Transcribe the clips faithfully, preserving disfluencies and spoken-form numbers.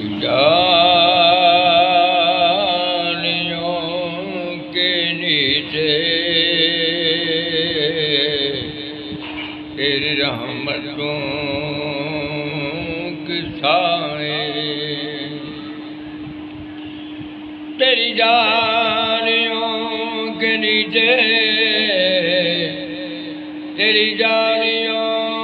جانیوں کے نیچے تیری رحمتوں کے سائے، تیری جانیوں کے نیچے تیری جانیوں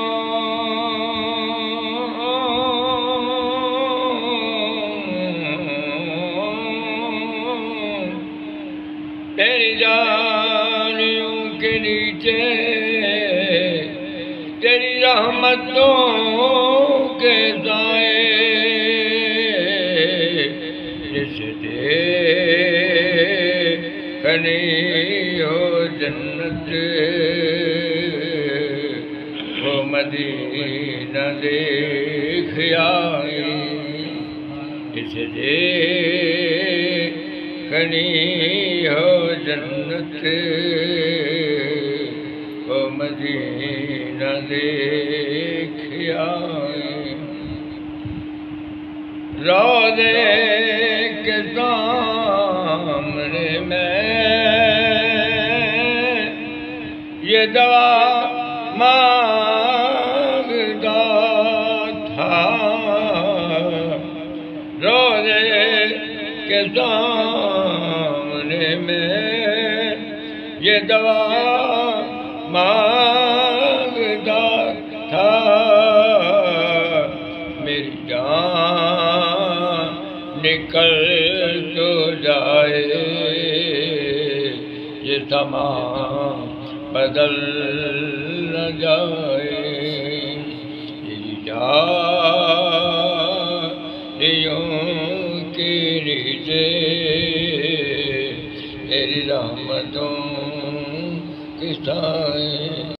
تیری جانیوں کے نیچے تیری رحمتوں کے سائے، جس دیکھنی ہو جنت وہ مدینہ دیکھ آئے، جس دیکھنی ہو جنت وہ مدینہ دیکھ آئے، روضے کے سامنے میں یہ دعا مانگتا تھا، روضے کے سامنے میں یہ دعا مانگتا تھا، میری جان نکل تو جائے یہ تمام بدل نہ جائے، یہ جانیوں کے نیچے تیری رحمتوں کے سائے۔